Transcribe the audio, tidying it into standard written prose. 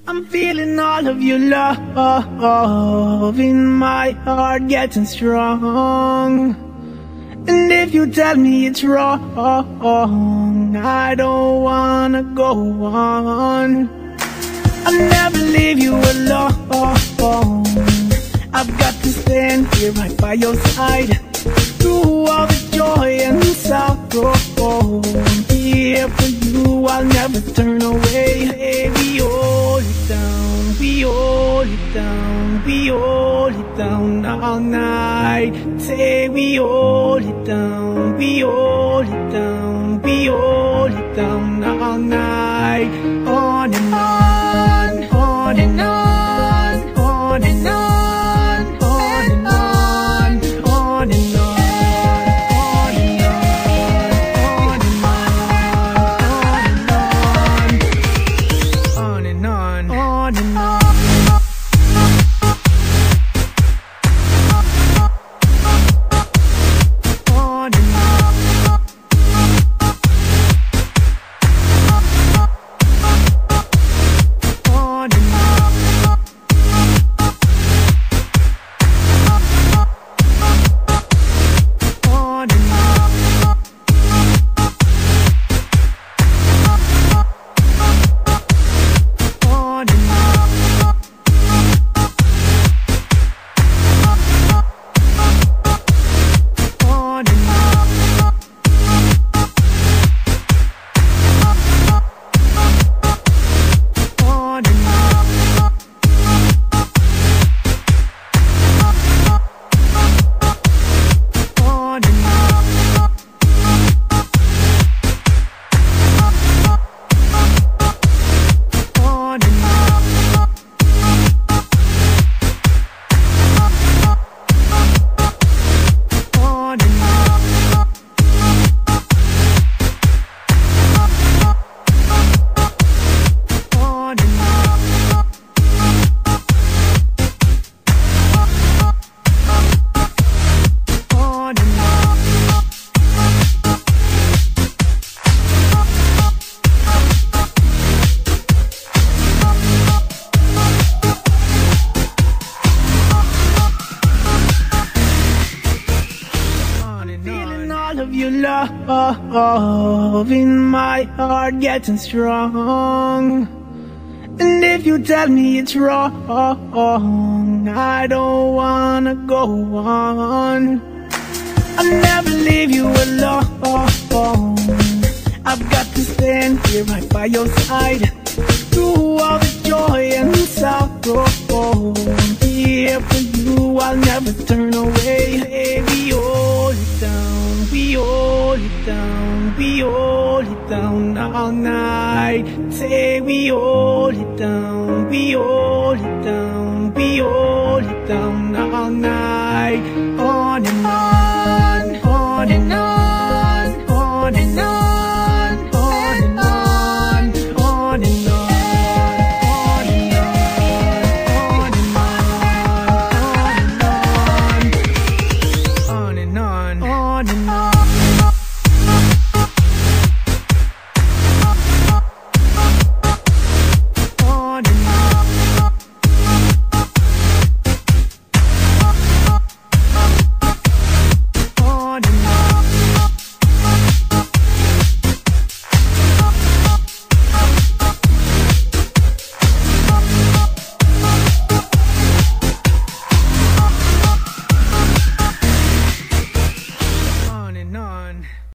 I'm feeling all of your love in my heart getting strong. And if you tell me it's wrong, I don't wanna go on. I'll never leave you alone. I've got to stand here right by your side through all the joy and sorrow. I'm here for you, I'll never turn away. We hold it down, we hold it down, we hold it down all night. Say we hold it down, we hold it down, we hold it down all night. On and on, on and on, on and on. Of your love in my heart getting strong. And if you tell me it's wrong, I don't wanna go on. I'll never leave you alone. I've got to stand here right by your side through all the joy and sorrow. I'm here for you, I'll never turn away. We hold it down, we hold it down, we hold it down all night. Say we hold it down, we hold it down.